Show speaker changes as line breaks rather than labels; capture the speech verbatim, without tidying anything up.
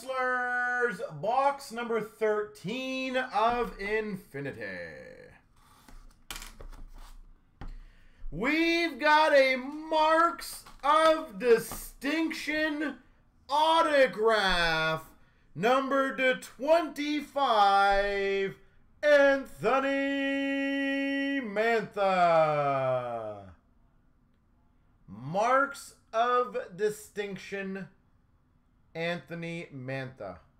Chancellor's box number thirteen of Infinity. We've got a Marks of Distinction autograph, number to twenty-five, Anthony Mantha. Marks of Distinction, Anthony Mantha.